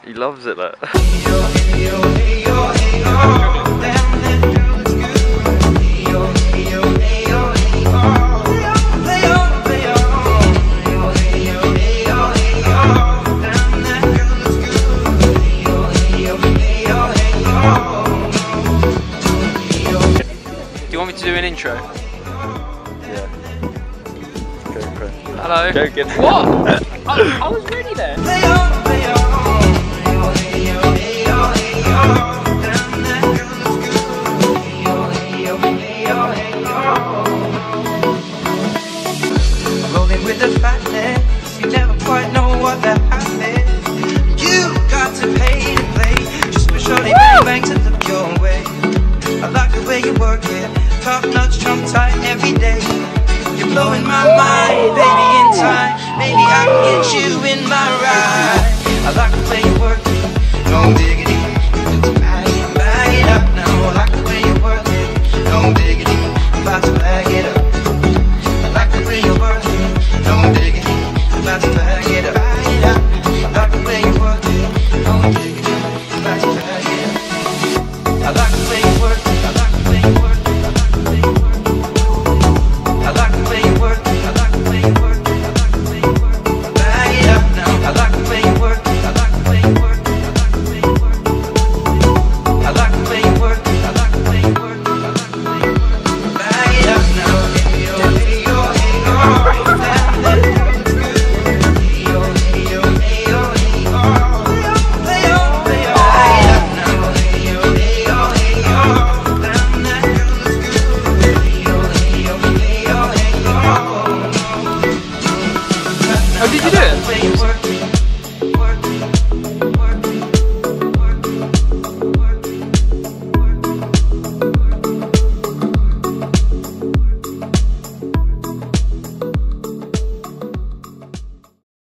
He loves it, that. Do you want me to do an intro? Yeah. Go for it. Hello. Joking. What? I was ready there. Rolling with the fatness, you never quite know what that happens. You got to pay to play, just for shorty bang bang to look your way. I like the way you work it, top notch, trump tight every day. You're blowing my mind, baby, in time. Maybe I can get you in my ride. I like the way